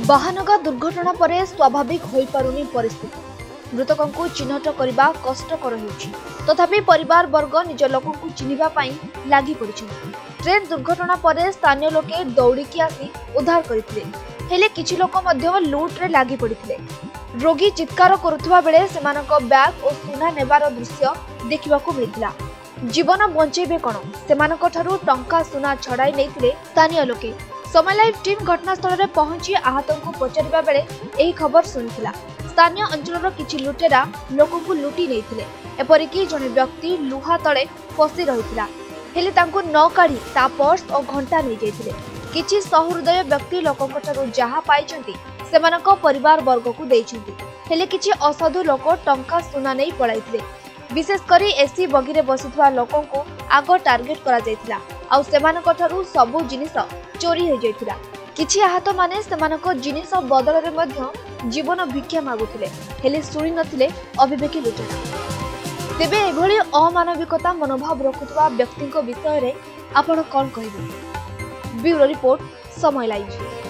ବାହାନଗା ଦୁର୍ଘଟଣା ପରେ ସ୍ୱାଭାବିକ ହୋଇପାରୁନି ପରିସ୍ଥିତି। ମୃତକଙ୍କୁ ଚିହ୍ନଟ କରିବା କଷ୍ଟକର ହେଉଛି। ତଥାପି ପରିବାର ବର୍ଗ ନିଜ ଲୋକଙ୍କୁ ଚିହ୍ନିବା ପାଇଁ ଲାଗି ପଡ଼ିଛନ୍ତି। ଟ୍ରେନ୍ ଦୁର୍ଘଟଣା ପରେ ସ୍ଥାନୀୟ ଲୋକେ ଦୌଡ଼ିକି ଆସି ଉଦ୍ଧାର କରିଥିଲେ। ହେଲେ କିଛି ଲୋକ ମଧ୍ୟ ଲୁଟ୍ରେ ଲାଗି ପଡ଼ିଥିଲେ। ରୋଗୀ ଚିତ୍କାର କରୁଥିବା ବେଳେ ସେମାନଙ୍କ ବ୍ୟାଗ୍ ଓ ସୁନା ନେବାର ଦୃଶ୍ୟ ଦେଖିବାକୁ ମିଳିଥିଲା। ଜୀବନ ବଞ୍ଚେଇବେ କ'ଣ, ସେମାନଙ୍କଠାରୁ ଟଙ୍କା ସୁନା ଛଡ଼ାଇ ନେଇଥିଲେ ସ୍ଥାନୀୟ ଲୋକେ। समायालाइव टीम घटनास्थल में पहुंची आहतों को पचारिबा बेले एही खबर सुनिथिला। स्थानीय अंचल किछि लुटेरा लोक को लुटी नैथिले। एपरिकी जने व्यक्ति लुहा तले फसी रहिथिला, हेले तांको न काढी ता पर्स और घंटा नै जायथिले। किछि सहृदय व्यक्ति लोकंकठारु जहा पाइछंती सेमानक परिवार वर्ग को दैछंती, हेले किछि असाधु लोक टंका सुना नै पळाइथिले। विशेष करी एसी बगी रे बसिथवा लोकन को आगो टार्गेट करा जायथिला आ सेमानकठारु सबु जिनिस चोरी हो जायथिला। किछि आहत माने सेमानक जिनिस बदल रे मध्य जीवन भिक्षा मागुथिले, हेले सुनि नथिले अविवेकी लुटेरा। तेबे एभली अमानविकता मनोभाव रखुथवा व्यक्तिक विषय रे आपण कोन कहिबे? ब्यूरो रिपोर्ट, समय लाइव।